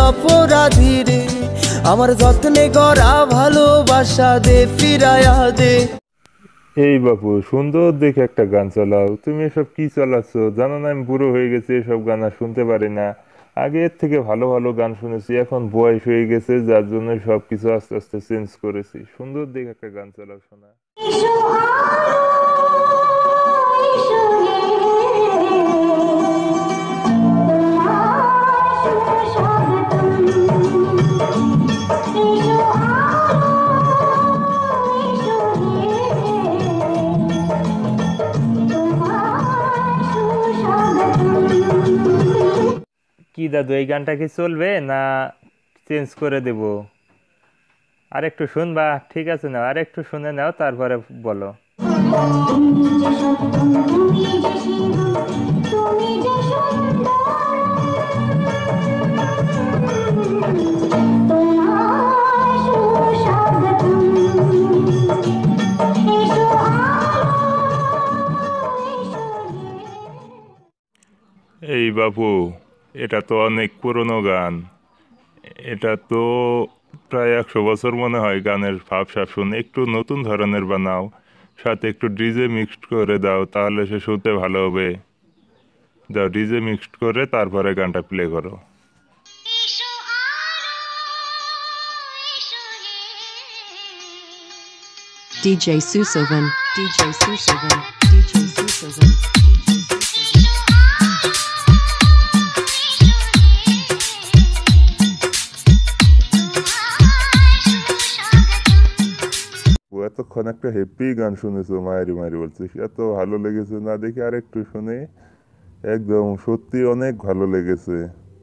অপরাধী রে, আমার যত্নে গড়া ভালোবাসা দে ফিরায়া দে। এই বাপু, সুন্দর দেখে একটা গান চালাও। তুমি এসব কি চালাচ্ছ? জানো না আমি বুড়ো হয়ে গেছি, এসব গান আর শুনতে পারি না। আগে এর থেকে ভালো ভালো গান শুনেছি, এখন বয়স হয়ে গেছে যার জন্য সবকিছু আস্তে আস্তে চেঞ্জ করেছি। সুন্দর দেখে একটা গান চালাও শোনা। কি দাদু, এই গানটা কি চলবে না চেঞ্জ করে দেব? আরেকটু শুনবা? ঠিক আছে, নাও আরেকটু শুনে নাও, তারপরে বলো। এই বাপু, এটা তো অনেক পুরনো গান। এটা তো প্রায় 100 বছর মনে হয়। গানের ভাব সাব শুনে একটু নতুন ধরনের বানাও, সাথে একটু ডিজে মিক্সড করে দাও, তাহলে সে শুনতে ভালো হবে। দাও ডিজে মিক্সড করে তারপরে গানটা প্লে করো। DJ Susovan, DJ Susovan, DJ Susovan. ও এতক্ষণ একটা হেপি গান শুনেছো, মায়েরি মায়েরি বলছিস, এত ভালো লেগেছে না দেখি আর একটু শুনে। একদম সত্যি অনেক ভালো লেগেছে।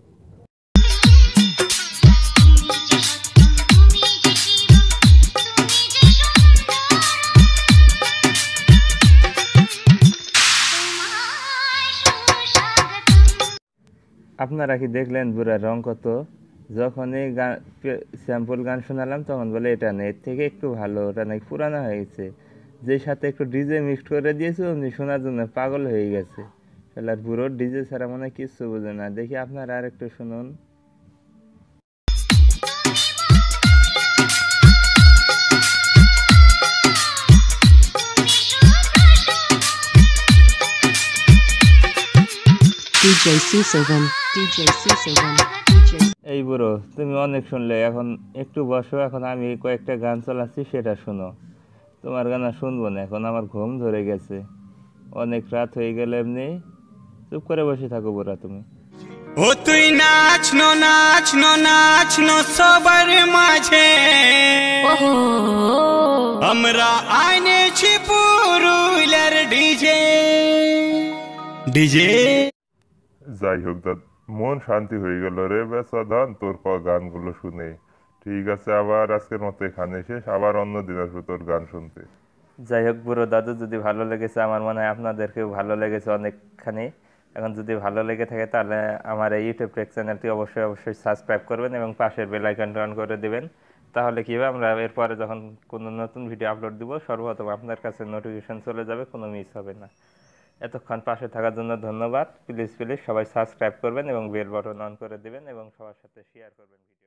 আপনারা কি দেখলেন বুড়ার রং কত? যখনই গান স্যাম্পল গান শোনালাম তখন বলে এটা নেই, এর থেকে একটু ভালো, ওটা নাকি পুরানো হয়ে গেছে। যে সাথে একটু ডিজে মিক্সড করে দিয়েছে অমনি শোনার জন্য পাগল হয়ে গেছে। আর বুড়োর ডিজে ছাড়া মনে হয় কিচ্ছু বোঝে না। দেখি আপনারা আর একটু শুনুন। DJ Susovan, DJ Susovan, DJ. এই বুড়ো, তুমি অনেক শুনলে, এখন একটু বসো, এখন আমি কয়েকটা গান চালাচ্ছি সেটা শোনো। তোমার গান আর শুনবো না, এখন আমার ঘুম ধরে গেছে, অনেক রাত হয়ে গেলে। এমনি চুপ করে বসে থাকো বুড়া তুমি। ও তুই নাচনো নাচনো নাচনো সবার মাঝে, আমরা আইনেছি পুরুলিয়ার ডিজে ডিজে। যাই হোক দাদ, মন শান্তি হয়ে গেল রে বেচা ধান তোর গানগুলো শুনে। ঠিক আছে, আবার আজকের মতো এখানে শেষ, আবার অন্য দিন আসবো তোর গান শুনতে। যাই হোক বুড়ো দাদু, যদি ভালো লেগেছে, আমার মনে হয় আপনাদেরকেও ভালো লেগেছে অনেকখানি। এখন যদি ভালো লেগে থাকে তাহলে আমার এই ইউটিউব চ্যানেলটি অবশ্যই অবশ্যই সাবস্ক্রাইব করবেন এবং পাশের বেল আইকনটা অন করে দেবেন। তাহলে কি হবে, আমরা এরপরে যখন কোনো নতুন ভিডিও আপলোড দিব সর্বপ্রথম আপনার কাছে নোটিফিকেশন চলে যাবে, কোনো মিস হবে না। এতক্ষণ পাশে থাকার জন্য ধন্যবাদ। প্লিজ প্লিজ সবাই সাবস্ক্রাইব করবেন এবং বেল বাটন অন করে দেবেন এবং সবার সাথে শেয়ার করবেন ভিডিও।